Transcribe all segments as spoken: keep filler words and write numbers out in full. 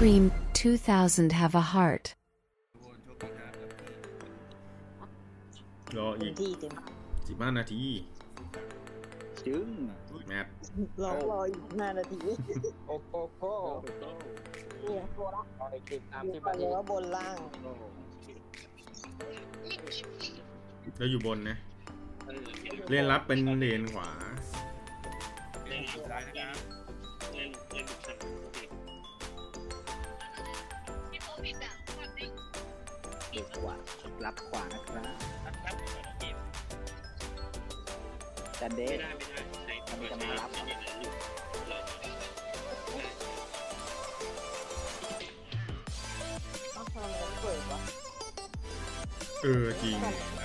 Dream two thousand have a heart รออีกสิบห้านาทีจึงแมทรอรออีกห้านาทีโอ้โหโอ้เนี่ยโคละในคลิปตามที่ไปแล้วบนล่างเราอยู่บนนะเลนรับเป็นเลนขวาเลนซ้ายนะครับเลนเลนซ้ายดูขวารับขวานะครับจันเดชมันมีกำลังรับเออจริง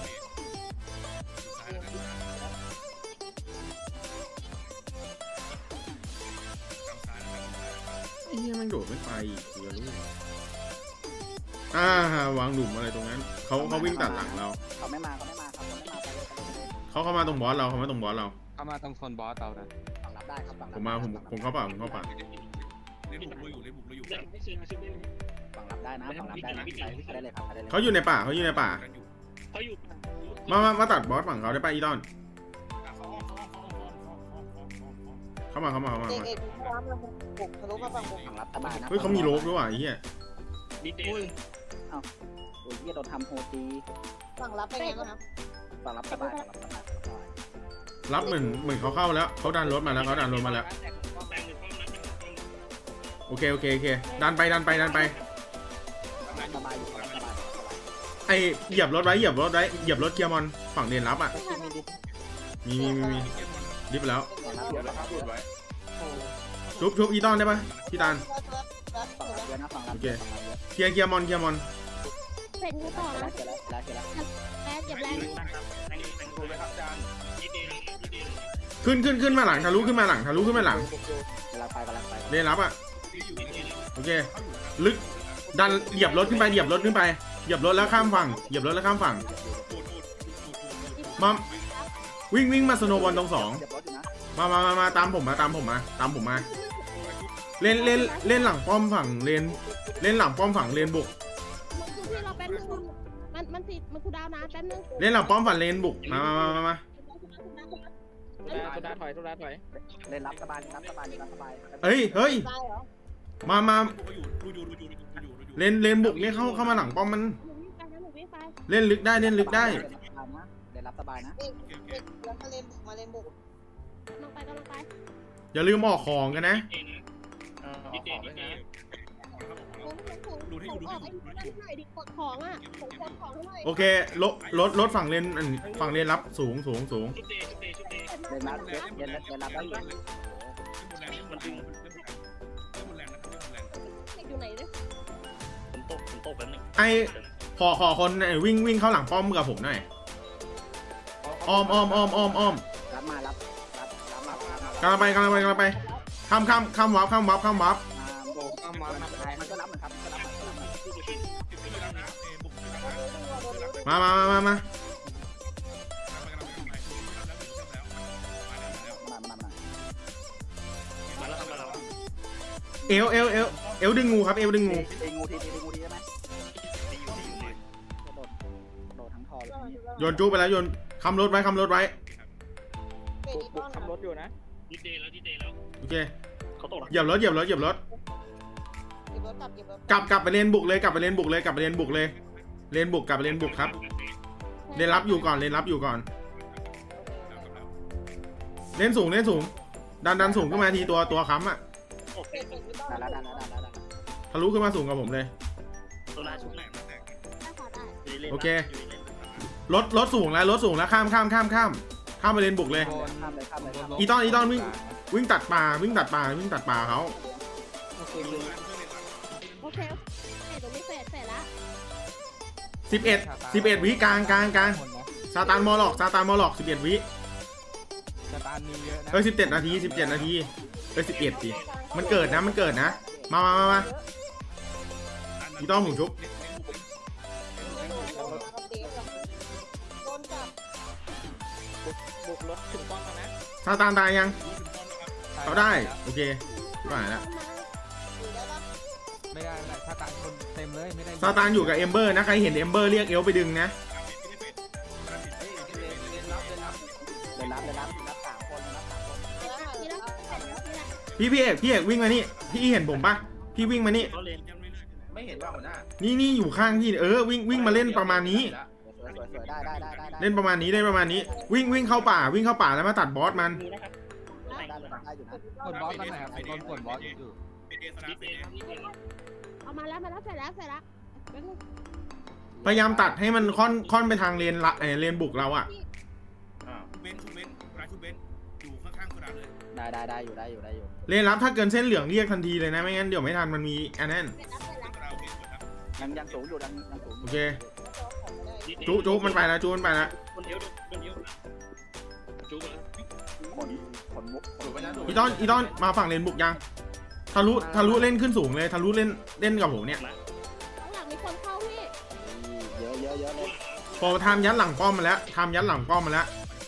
ไอ้เหี้ยมันโดดไม่ไปเสือลูกอ่าวางหลุมอะไรตรงนั้นเขาเขาวิ่งตัดหลังเราเขาไม่มาเขาไม่มาครับเขาไม่มาไปเขาเข้ามาตรงบอสเราเขามาตรงบอสเราเข้ามาตรงโซนบอสเรานะฝั่งรับได้ครับฝั่งผมมาผมผมเข้าป่าผมเข้าป่าเลนบุกเราอยู่เลนบุกเราอยู่ฝั่งรับได้นะฝั่งรับได้นะได้เลยครับได้เลยเขาอยู่ในป่าเขาอยู่ในป่าเขาอยู่มามามาตัดบอสฝั่งเขาได้ป่ะอีดอนเข้ามาเข้ามาเข้ามาเอกบุกทะลุมาฝั่งบุกฝั่งรับสบายนะเฮ้ยเขามีโลบด้วยว่ะไอ้เหี้ยดิเดลอ้าวโอ้ยเหี้ยโดนทำโฮตีฝั่งรับเป็นไงบ้างครับฝั่งรับสบายฝั่งรับสบายรับเหมือนเหมือนเขาเข้าแล้วเขาดันรถมาแล้วเขาดันรถมาแล้วโอเคโอเคโอเคดันไปดันไปดันไปไอเหยียบรถไว้เหยียบรถไว้เหยียบรถเกียร์มอนฝั่งเดนรับอ่ะมีมีมีมีรีบไปแล้วชุบชุบอีตอนได้ปะพี่ตาลโอเคเกียร์เกียร์มอนเกียร์มอนเป็นกูต่อนะแม่เจ็บแรงขึ้นขึ้นขึ้นมาหลังทะลุขึ้นมาหลังทะลุขึ้นมาหลังเดนรับอ่ะโอเคลึกดันเหยียบรถขึ้นไปเหยียบรถขึ้นไปเหยียบรถแล้วข้ามฝั่งเหยียบรถแล้วข้ามฝั่งมาวิ่งวิ่งมาสโนว์บอลตรงสองมามามามาตามผมมาตามผมมาตามผมมาเล่นเล่นเล่นหลังป้อมฝั่งเลนเล่นหลังป้อมฝั่งเลนบุกมันมันติดมันคูดาวนะแป๊บนึงเล่นหลังป้อมฝั่งเลนบุกมามามามาสุดาถอยสุดาถอยเล่นรับสบายรับสบายรับสบายเฮ้ยเฮ้ยมามาเล่นเลนบุกเนี่ยเข้าเข้ามาหลังป้อมมันเล่นลึกได้เล่นลึกได้เล่นรับสบายนะแล้วก็เล่นบุกมาเล่นบุกลงไปก็ลงไปอย่าลืมออกของกันนะดิเดลดิเดลดูให้ดูดูให้ดูหน่อยดิกดของอ่ะผมกดของให้หน่อยโอเครถรถรถฝั่งเลนฝั่งเลนรับสูงสูงสูงเล่นรับเล่นเล่นเล่นรับได้อยู่มันดึงอยู่ไหนเนี่ยผมตกผมตกแบบนึงไอขอขอคนวิ่งวิ่งเข้าหลังป้อมกับผมหน่อยอ้อมอ้อมอ้อมอ้อมอ้อมรับมารับรับรับมากำลังไปกำลังไปกำลังไปข้ามข้ามข้ามวับข้ามวับข้ามวับมามามามามาเอวเอวเอวเอวดึงงูครับเอวดึงงูงูทีทีงูทีได้ไหมโดดโดดทั้งทอโยนจูไปแล้วโยนคำรถไว้คำรถไว้บุกคำรถอยู่นะดิเดลแล้วดิเดลแล้วโอเคเหยียบรถเหยียบรถเหยียบรถกลับกลับไปเลนบุกเลยกลับไปเลนบุกเลยกลับไปเลนบุกเลยเลนบุกกลับไปเลนบุกครับเลนรับอยู่ก่อนเลนรับอยู่ก่อนเลนสูงเลนสูงดันดันสูงขึ้นมาทีตัวตัวค้ำอ่ะทะลุขึ้นมาสูงกับผมเลยโอเครถรถสูงแล้วรถสูงแล้วข้ามข้ามข้ามข้ามข้ามไปเลนบุกเลยอีตอนอีตอนวิ่งวิ่งตัดป่าวิ่งตัดป่าวิ่งตัดป่าเขาโอเคโอเคตรงนี้เสร็จเสร็จแล้วสิบเอ็ดสิบเอ็ดวิกลางกลางกลางซาตานมอลล็อกซาตานมอลล็อกสิบเอ็ดวิซาตานมีเยอะนะเอ้ยสิบเจ็ดนาทีสิบเจ็ดนาทีเอ้ยสิบเอ็ดสิมันเกิดนะมันเกิดนะมามามามาอีต้องหมุนชุบบุกรถถึงป้อมแล้วนะซาตานตายยังเขาได้โอเคที่ผ่านแล้วไม่ได้ไม่ได้ซาตานคนเต็มเลยไม่ได้ซาตานอยู่กับเอมเบอร์นะใครเห็นเอมเบอร์เรียกเอลไปดึงนะเล่นรับเล่นรับรับสามคนรับสามคนทีละแปดแล้วทีละพี่พี่เอกพี่เอกวิ่งมานี่พี่เห็นผมปะพี่วิ่งมานี่เขาเล่นไม่เห็นว่าหัวหน้านี่นี่อยู่ข้างพี่เออวิ่งวิ่งมาเล่นประมาณนี้สวยสวยได้ได้ได้ได้เล่นประมาณนี้เล่นประมาณนี้ วิ่งวิ่งเข้าป่าวิ่งเข้าป่าแล้วมาตัดบอสมันงูนะครับได้ได้ได้อยู่นะกดบอสมันหน่อยครับโดนกดบอสอยู่เป็นเอสนาเป็นเอเอามาแล้วมาแล้วเสร็จแล้วเสร็จแล้วพยายามตัดให้มันค่อนค่อนไปทางเลนละเออเลนบุกเราอะเบนคุณเบนรายคุณเบนอยู่ข้างๆคุณดาเลยได้ได้ได้อยู่ได้อยู่ได้อยู่เลนรับถ้าเกินเส้นเหลืองเรียกทันทีเลยนะไม่งั้นเดี๋ยวไม่ทันมันมีอันนั้นเสร็จแล้วเสร็จแล้วเราเบนครับยังยังสูงอยู่ยังยังสูงโอเคจุจุมันไปแล้วจุมันไปแล้วคนเดียวคนเดียวจูบแล้วขนขนมุกถูกไหมนะถูกอีตอนอีตอนมาฝั่งเลนบุกยังทะลุทะลุเล่นขึ้นสูงเลยทะลุเล่นเล่นกับผมเนี่ยข้างหลังมีคนเข้าพี่เยอะเยอะเยอะเลยพอทำยัดหลังป้อมมาแล้วทำยัดหลังป้อมมาแล้ว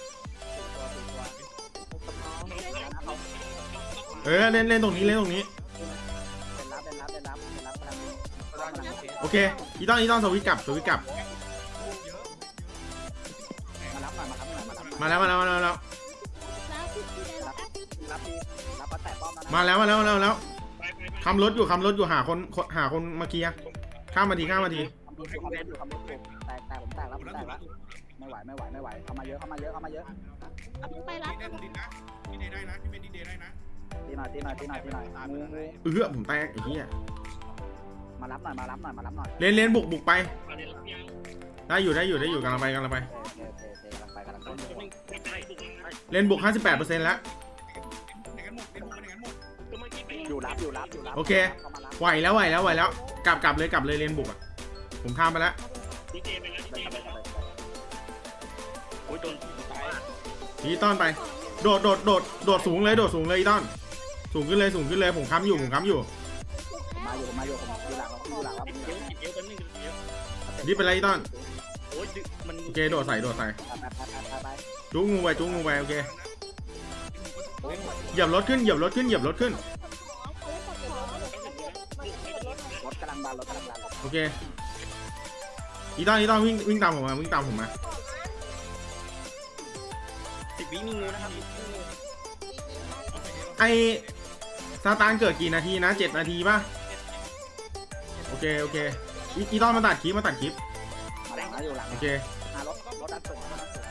เออเล่นเล่นตรงนี้เล่นตรงนี้เป็นรับเป็นรับเป็นรับเป็นรับกำลังโอเคอีตอนอีตอนสวิตช์กลับสวิตช์กลับมารับหน่อยมารับหน่อยมารับมาแล้วมาแล้วมาแล้วมาแล้วแล้วพี่พี่ได้แล้วรับดีรับมาแตะป้อมมาแล้วมาแล้วมาแล้วมาแล้วไปไปไปคำรถอยู่คำรถอยู่หาคนหาคนมาเคลียร์ข้ามมาทีข้ามมาทีคำรถอยู่คำรถอยู่คำรถอยู่แตกแตกผมแตกแล้วผมแตกแล้วไม่ไหวไม่ไหวไม่ไหวเข้ามาเยอะเข้ามาเยอะเข้ามาเยอะเอาไปรับดีได้ดีนะดีได้นะพี่เบนดีได้นะตีหน่อยตีหน่อยตีหน่อยตีหน่อยงูงูเออผมแตกไอ้เหี้ยมารับหน่อยมารับหน่อยมารับหน่อยเลนเลนบุกบุกไปมาเล่นรับยังได้อยู่ได้อยู่ได้อยู่กำลังไปกำลังไปโอเคโอเคโอเคกำลังไปกำลังไปคนนึงกลับไปบุกเลยเลนบุก ห้าสิบแปดเปอร์เซ็นต์ แล้วในกันหมดในบุกในกันหมดก็เมื่อกี้ไปอยู่รับอยู่รับอยู่รับโอเคไหวแล้วไหวแล้วไหวแล้วกลับกลับเลยกลับเลยเลนบุกอ่ะผมข้ามไปแล้วดีเจไปแล้วดีเจไปแล้วโอ้ยโดนตายอีตอนไปโดดโดดโดดโดดสูงเลยโดดสูงเลยอีตอนสูงขึ้นเลยสูงขึ้นเลยผมค้ำอยู่ผมค้ำอยู่มาอยู่มาอยู่ผมอยู่หลังเราอยู่หลังเราเอวเอวกันหนึ่งเอวรีบไปเลยอีตอนโอ้ยมันโอเคโดดใส่โดดใส่ไปไปไปไปจูงงูไปจูงงูไปโอเคเหยียบรถขึ้นเหยียบรถขึ้นเหยียบรถขึ้นรถกำลังดันรถกำลังดันโอเคอีตอนอีตอนวิ่งวิ่งตามผมมาวิ่งตามผมมาสิบวิมีงูนะครับไอซาตานเกิดกี่นาทีนะเจ็ดนาทีป่ะโอเคโอเคอีอีตอนมาตัดคลิปมาตัดคลิปมาหลังอยู่หลังโอเครถรถดันสูงรถดันสูง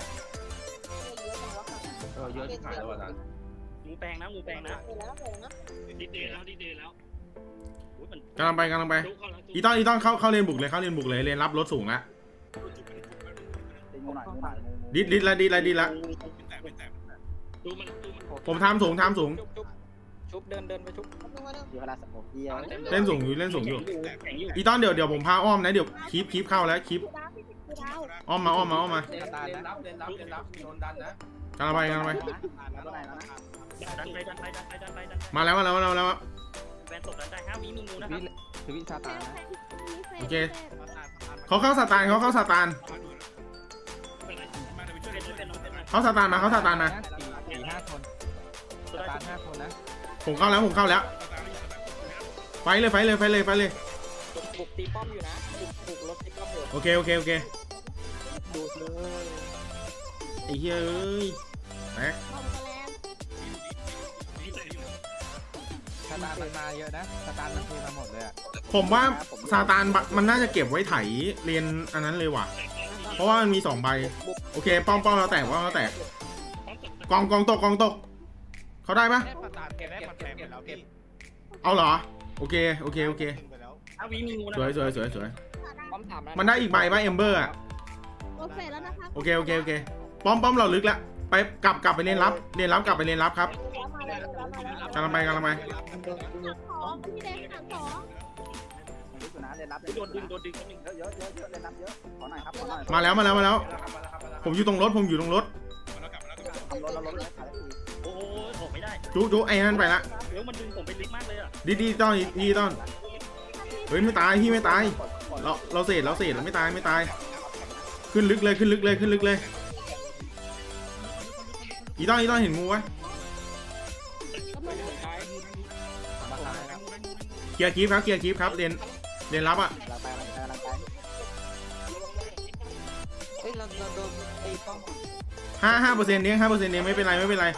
เออเยอะที่ขายแล้วอ่ะงูแปลงนะงูแปลงนะดีเดย์แล้วดีเดย์แล้วกำลังไปกำลังไปอีตอนอีตอนเข้าเข้าเลนบุกเลยเข้าเลนบุกเลยเลนรับรถสูงแล้วตีงูหน่อยงูหน่อยดิดดิดละดิดละดิดละดูมันดูมันผมทำสูงทำสูงชุบเดินเดินไปชุบอยู่เวลาสมองเดียวเล่นสูงอยู่เล่นสูงอยู่แข็งอยู่อีตอนเดี๋ยวเดี๋ยวผมพาอ้อมนะเดี๋ยวคลิปคลิปเข้าแล้วคลิปดาวอ้อมมาอ้อมมาอ้อมมาเล่นรับเล่นรับเล่นรับเล่นรับโดนดันนะกำลังไปกำลังไปตัวไหนแล้วนะดันไปดันไปดันไปดันไปดันมาแล้วมาแล้วมาแล้วมาแล้วแวนตกดันได้ห้าวิมีงูนะครับชีวิตซาตานนะโอเคเขาเข้าสตานเขาเข้าสตานมาเดี๋ยวไปช่วยกันช่วยกันน้องเป็นเขาสตานมาเขาสตานมาสี่สี่ห้าคนตัวซาได้ตานห้าคนนะผมเข้าแล้วผมเข้าแล้วไฟเลยไฟเลยไฟเลยไฟเลยบุกตีป้อมอยู่นะบุกบุกรถตีป้อมอยู่โอเคโอเคโอเคดูเลยไอ้เฮ้ยเอ้ยแม็กซาตานมันมาเยอะนะซาตานมันเทมาหมดเลยอ่ะผมว่าซาตานมันน่าจะเก็บไว้ไถเรียนอันนั้นเลยว่ะเพราะว่ามันมีสองใบโอเคป้อมป้อมเราแตกป้อมเราแตกกองกองตกกองตกเขาได้ปะเก็บเก็บเก็บเก็บแล้วเก็บเอาเหรอโอเคโอเคโอเคห้าวิมีงูนะสวยสวยสวยสวยป้อมถามนะมันได้อีกใบป่ะเอมเบอร์อะโอเคแล้วนะคะโอเคโอเคโอเคป้อมป้อมเราลึกแล้วไปกลับกลับไปเรียนรับเรียนรับกลับไปเรียนรับครับกำลังไปกำลังไปสองพี่แดงหางสองรู้อยู่นะเรียนรับโดนดึงโดนดึงนิดนึงเยอะเยอะเยอะเรียนรับเยอะขอหน่อยครับขอหน่อยมาแล้วมาแล้วมาแล้ว ผมอยู่ตรงรถผมอยู่ตรงรถทำรถเรารถเลยขายทีโอ้ยออกไม่ได้จุจุไอ้นั่นไปละเดี๋ยวมันดึงผมไปลึกมากเลยอ่ะดีดีต้อนดีต้อนเฮ้ยไม่ตายพี่ไม่ตายเราเราเสร็จเราเสร็จเราไม่ตายไม่ตาย ขึ้นลึกเลยขึ้นลึกเลยขึ้นลึกเลยอีต้อนอีต้อนเห็นงูวะกำลังมาตายนะเคลียร์คลิปครับเคลียร์คลิปครับเลนเลนรับอ่ะกำลังไปกำลังไปกำลังไปเฮ้ยเราเราโดนไอ้ป้อมห้าห้าเปอร์เซ็นต์เนี้ยห้าเปอร์เซ็นต์เนี้ยไม่เป็นไรไม่เป็นไร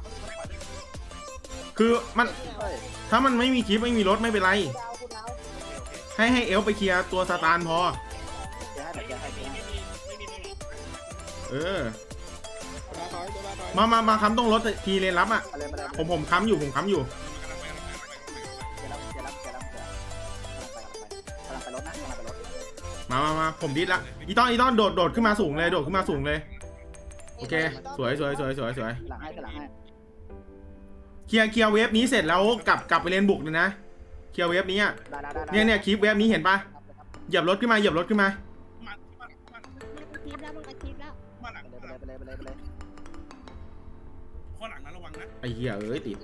คือมันเฮ้ยถ้ามันไม่มีคลิปไม่มีรถไม่เป็นไรดาวคุณดาวให้ให้เอลไปเคลียร์ตัวสตาร์พอเดี๋ยวให้เดี๋ยวให้เดี๋ยวให้เออมามามาค้ำตรงรถทีเลนรับอ่ะมาเลยมาเลยผมผมค้ำอยู่ผมค้ำอยู่เดี๋ยวรับเดี๋ยวรับเดี๋ยวรับเดี๋ยวกำลังไปกำลังไปรถนะกำลังไปรถมามามาผมดิสละอีต้อนอีต้อนโดดโดดขึ้นมาสูงเลยโดดขึ้นมาสูงเลยโอเคสวยสวยสวยสวยสวยหลังให้หลังให้เคลียร์เคลียร์เวฟนี้เสร็จแล้วกลับกลับไปเลนบุกเลยนะเคลียร์เวฟนี้อ่ะได้ได้ได้เนี่ยเนี่ยคลิปเวฟนี้เห็นปะเหยียบรถขึ้นมาเหยียบรถขึ้นมามันอาชีพแล้วมันอาชีพแล้วมาหลังไปเลยไปเลยไปเลยไปเลยข้อหลังนะระวังนะไอ้เหี้ยเอ้ยติด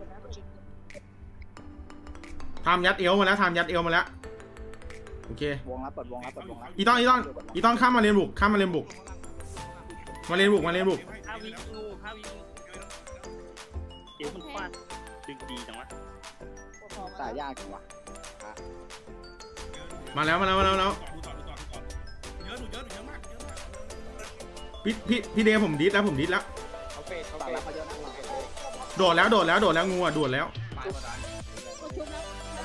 ทำยัดเอวมาแล้วทำยัดเอวมาแล้วโอเควงแล้วเปิดวงแล้วเปิดวงแล้วอีต้อนอีต้อนอีต้อนข้ามมาเลนบุกข้ามมาเลนบุกมาเลนบุกมาเลนบุกห้าวิงูห้าวิงูเดี๋ยวมันฟาดดึงดีจังวะตายยากจังวะมาแล้วมาแล้วมาแล้วมาแล้วดูต่อดูต่อดูต่อเยอะดูเยอะดูเยอะมากเยอะมากพี่พี่พี่เดย์ผมดิสแล้วผมดิสแล้วโอเคโอเคเขาเยอะนะโดดแล้วโดดแล้วโดดแล้วงูอ่ะโดดแล้วตายหมดเลยก็ชุบแล้ว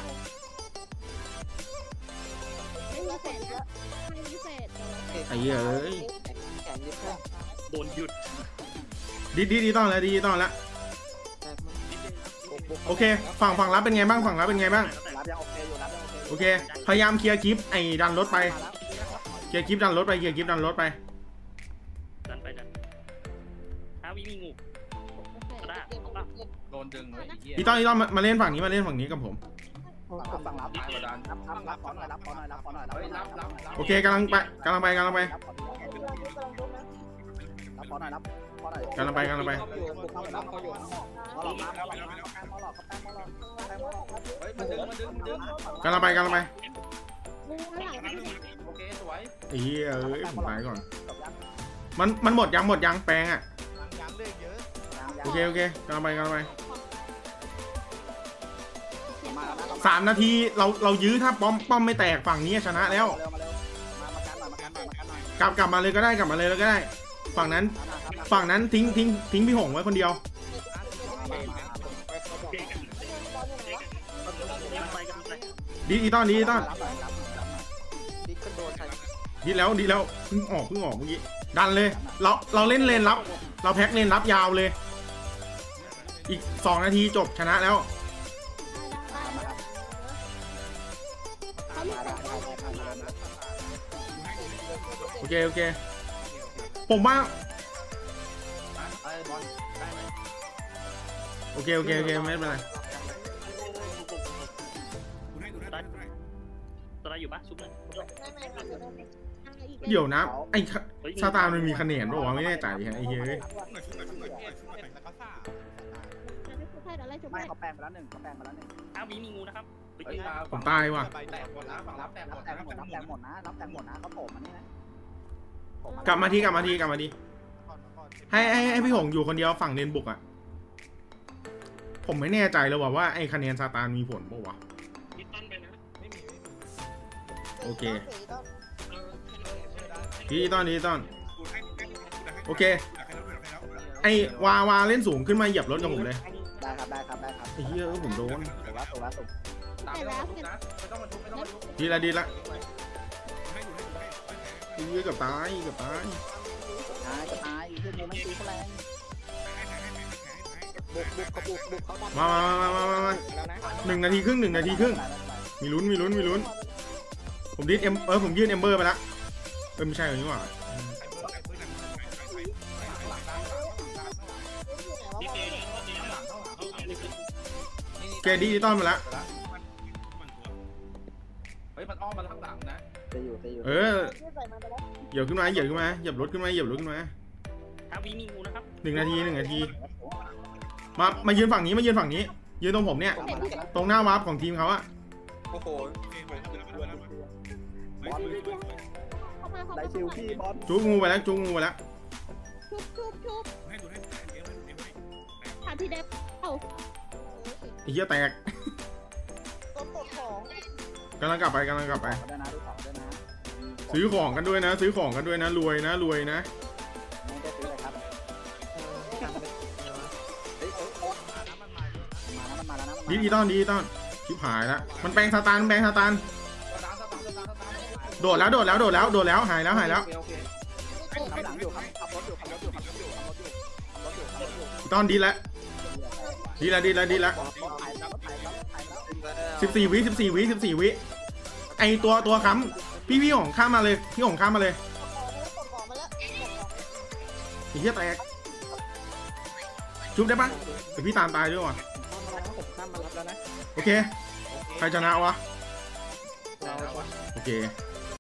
ไม่มีเศษนะไม่มีเศษไอ้เหี้ยเอ้ยแขนยึดเครื่องโดนหยุดดิสดิสดิสต้องแล้วดิสต้องแล้วแต่มันโอเคฝั่งฝั่งรับเป็นไงบ้างฝั่งรับเป็นไงบ้างรับยังโอเคอยู่รับยังโอเคโอเคพยายามเคลียร์คลิปไอ้ดันรถไปเคลียร์คลิปดันรถไปเคลียร์คลิปดันรถไปดันไปดันห้าวิมีงูกระดาษเอาป่ะโดนดึงไว้อีกเหี้ยอีต้อนอีต้อนมามาเล่นฝั่งนี้มาเล่นฝั่งนี้กับผมฝั่งรับฝั่งรับตายหมดดันรับรับรับขอหน่อยรับขอหน่อยรับขอหน่อยรับเฮ้ยรับรับรับโอเคกำลังไปกำลังไปกำลังไปรับขอหน่อยรับขอหน่อยรับขอหน่อยกำลังไปกำลังไปรับเขาอยู่เขาหลอกมาเขาหลอกมาเขาหลอกเขาแป้งเขาหลอกแป้งเขาหลอกเฮ้ยมันดึงมันดึงมันดึงกำลังไปกำลังไปงูข้างหลังโอเคสวยไอ้เหี้ยเอ้ยผมตายก่อนมันมันหมดยังหมดยังแปลงอ่ะโอเคโอเคกำลังไปกำลังไปสามนาทีเราเรายื้อถ้าป้อมป้อมไม่แตกฝั่งนี้ชนะแล้วเร็วมาเร็วมามากันหน่อยมากันหน่อยมากันหน่อยกลับกลับมาเลยก็ได้กลับมาเลยก็ได้ ฝั่งนั้นฝั่งนั้นทิ้งทิ้งทิ้งพี่หงไว้คนเดียวเด็กกันเด็กกันไปกันไปดีอีต้อนดีอีต้อนรับหน่อยรับหน่อยรับหน่อยดิกระโดดใครดีแล้วดีแล้วเพิ่งออกเพิ่งออกเมื่อกี้ดันเลยเราเราเล่นเลนรับ เราแพ็คเลนรับยาวเลย อีกสองนาทีจบชนะแล้วเขามีเศษโอเคโอเคผมว่าไอ้บอลได้ไหมโอเคโอเคโอเคไม่เป็นไรดูให้ดูให้ดูให้ตัวอะไรอยู่ปะซุปนะเดี๋ยวนะไอ้ซาตานมันมีคะแนนป่าวะไม่แน่ใจไอ้เฮ้ยอะไรชุบไม่ให้เขาแป้งไปแล้วหนึ่งเขาแป้งไปแล้วหนึ่งห้าวิมีงูนะครับเฮ้ยตาผมตายว่ะแตกหมดนะฝั่งรับแตกหมรับดแต่นะหมดรับแต่หมดนะรับแต่หมดนะเขาโผล่มานี่นะกลับมาทีกลับมาทีกลับมาทีให้ให้ให้พี่หงอยู่คนเดียวฝั่งเลนบุกอ่ะผมไม่แน่ใจเลยว่าว่าไอ้คะแนนซาตานมีผลป่าวะดิตันไปนะไม่มีโอเคดีต้อนดีต้อนโอเคไอ้วาวาเล่นสูงขึ้นมาเหยียบรถกับผมเลยได้ครับได้ครับได้ครับไอ้เหี้ยผมโดนถูกแล้วถูกแล้วถูกตามไม่ต้องมาทุบนะไม่ต้องมาทุบไม่ต้องมาทุบดีละดีละไอ้เหี้ยเกับตายเกับตายตายจะตายอยู่ที่มือไม่ตีเขาแรงบุกบุกกระบุกบุกเขาดันมามามามามามาแล้วนะหนึ่งนาทีครึ่งหนึ่งนาทีครึ่งมีลุ้นมีลุ้นมีลุ้นผมดิสเอ็มเออผมยื่นเอมเบอร์ไปละเออไม่ใช่หรอนี่หว่าเกดีดิจิตอลมาแล้วเฮ้ยมันอ้อมมาทางหลังนะจะอยู่จะอยู่เออเหยียบขึ้นมาเหยียบขึ้นมาเหยียบรถขึ้นมาเหยียบรถขึ้นมาห้าวิมีงูนะครับหนึ่งนาทีหนึ่งนาทีมามายืนฝั่งนี้มายืนฝั่งนี้ ยืนตรงผมเนี่ยตรงหน้าวาร์ปของทีมเขาอะโอ้โหเข้ามาเข้าได้มาชิวพี่บอลจูงูไปแล้วจูงูไปแล้วชุบชุบชุบให้ดูให้เดี๋ยวเดี๋ยวให้ผ่านพี่เด็บเอ้าไอ้เหี้ยแตกต้นปลดของไกำลังกลับไปกำลังกลับไปด้วยนะดูของด้วยนะซื้อของกันด้วยนะ ซื้อของกันด้วยนะรวยนะรวยนะไม่ได้ซื้อเลยครับเออการเป็นเออเฮ้ยมาแล้วมันมาแล้วนะดิจิตอลดิจิตอลชิบหายแล้วมันแปลงสตาร์มันแปลงสตาร์สตาร์ทสตาร์ทสตาร์ทสตาร์ทโดดแล้วโดดแล้วโดดแล้วโดดแล้วหายแล้วหายแล้วโอเคโอเคขับหลังอยู่ครับขับรถอยู่ขับรถอยู่ขับรถอยู่ขับรถอยู่ขับรถอยู่ขับรถอยู่ดิจิตอลดีแล้วดีแล้วดีแล้วดีแล้วรถไถแล้วรถไถแล้วรถไถแล้วสิบสี่วิสิบสี่วิสิบสี่วิไอตัวตัวค้ำพี่พี่ของข้ามมาเลยพี่ของข้ามมาเลยของมาแล้วไอ้เหี้ยแตกชุบได้ปะเดี๋ยวพี่ตามตายด้วยว่ะผมข้ามมารับแล้วนะโอเคใครชนะวะเราโอเค